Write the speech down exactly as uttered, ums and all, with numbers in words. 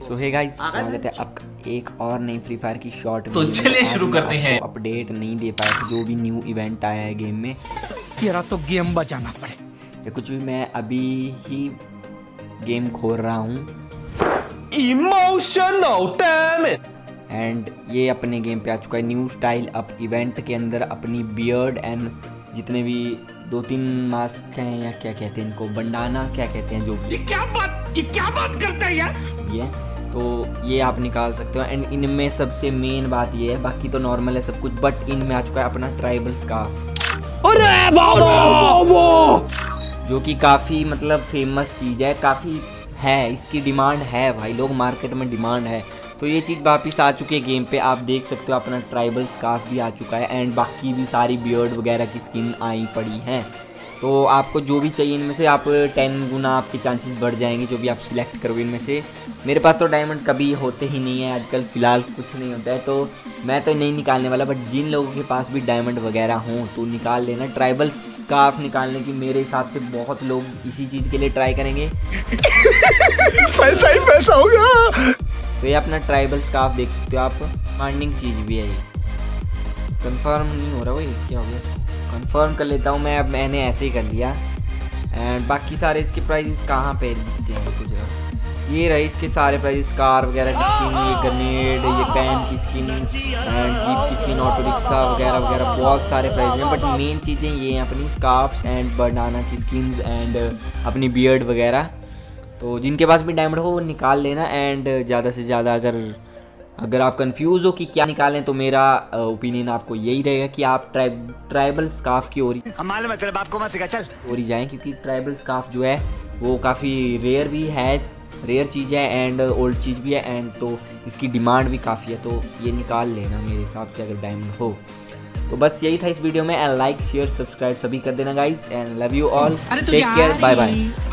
सो hey guys, स्वागत है आपका एक और नई फ्री फायर की शॉर्ट तो चलिए शुरू करते हैं। अपडेट नहीं दे पाया था जो भी न्यू इवेंट आया है गेम में, तेरा तो गेम बजाना पड़े या कुछ भी। मैं अभी ही गेम खोल रहा हूँ इमोशनल डैम इट। एंड ये अपने गेम पे आ चुका है न्यू स्टाइल अप इवेंट के अंदर। अपनी बियर्ड एंड जितने भी दो तीन मास्क हैं, या क्या कहते हैं इनको, बंडाना क्या कहते हैं, जो ये क्या बात ये क्या बात करता है यार ये, तो ये आप निकाल सकते हो। एंड इनमें सबसे मेन बात ये है, बाकी तो नॉर्मल है सब कुछ, बट इनमें आ चुका है अपना ट्राइबल स्कार्फ। अरे बाबा, जो कि काफ़ी मतलब फेमस चीज़ है, काफ़ी है, इसकी डिमांड है भाई, लोग मार्केट में डिमांड है। तो ये चीज़ वापस आ चुकी है गेम पे, आप देख सकते हो। अपना ट्राइबल स्कार्फ भी आ चुका है एंड बाकी भी सारी बियर्ड वगैरह की स्किन आई पड़ी हैं। तो आपको जो भी चाहिए इनमें से, आप टेन गुना आपके चांसेस बढ़ जाएंगे जो भी आप सिलेक्ट करोगे इनमें से। मेरे पास तो डायमंड कभी होते ही नहीं है आजकल, फ़िलहाल कुछ नहीं होता है, तो मैं तो नहीं निकालने वाला। बट जिन लोगों के पास भी डायमंड वगैरह हों तो निकाल लेना। ट्राइबल स्कार्फ निकालने की मेरे हिसाब से बहुत लोग इसी चीज़ के लिए ट्राई करेंगे। पैसा ही पैसा होगा। तो ये अपना ट्राइबल स्कार्फ देख सकते हो आप, फाइंडिंग चीज़ भी है ये। कंफर्म नहीं हो रहा, वही क्या हो गया, कंफर्म कर लेता हूँ मैं। अब मैंने ऐसे ही कर लिया। एंड बाकी सारे इसके प्राइजेस कहाँ पे दिखते हैं कुछ, ये रहे इसके सारे प्राइजेस। कार वगैरह की स्किन, ये ग्रेनेड, ये पैन की स्किन एंड जीप की स्किन, ऑटो रिक्शा वगैरह वगैरह बहुत सारे प्राइज हैं। बट मेन चीज़ें ये हैं अपनी स्कार्फ्स एंड बनाना की स्किन्स एंड अपनी बियर्ड वगैरह। तो जिनके पास भी डायमंड हो वो निकाल लेना। एंड ज़्यादा से ज़्यादा अगर अगर आप कंफ्यूज हो कि क्या निकालें, तो मेरा ओपिनियन आपको यही रहेगा कि आप ट्राइ ट्राइबल स्कार्फ की ओर चल ओर ही जाएँ, क्योंकि ट्राइबल स्कार्फ जो है वो काफ़ी रेयर भी है, रेयर चीज़ है एंड ओल्ड चीज़ भी है, एंड तो इसकी डिमांड भी काफ़ी है। तो ये निकाल लेना मेरे हिसाब से अगर डायमंड हो। तो बस यही था इस वीडियो में। एंड लाइक शेयर सब्सक्राइब सभी कर देना guys, and love you all, take care, bye bye.